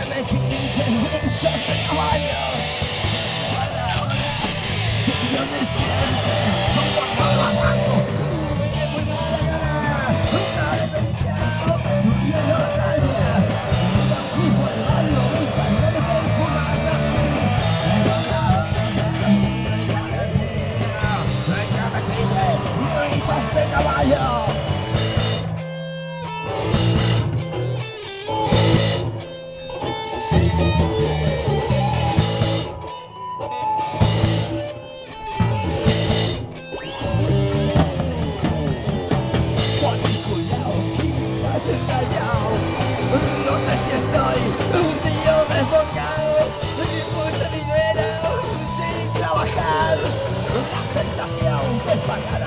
me quiten esos caballos. Yo te siente como todo abajo. Me muy mala gana. Nunca le he pensado. Yo no gracias. Yo mismo el barrio. Mis pantalones con fumar así. Que me quiten esos caballos. No sé si estoy un tío desbocado y mucho dinero sin trabajar. La sensación de pagar